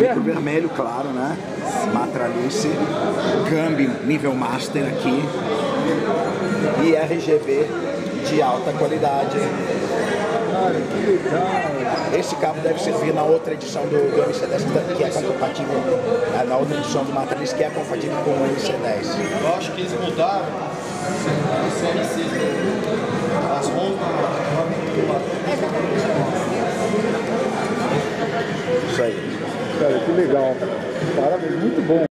micro vermelho, claro, né? Matralice, câmbio nível Master aqui e RGB de alta qualidade. Cara, que legal. Esse cabo deve servir na outra edição do MC10 que é compatível, na outra edição do Matralice que é compatível com o MC10. Eu acho que eles mudaram as roupas. Isso aí. Cara, que legal. Parabéns, muito bom.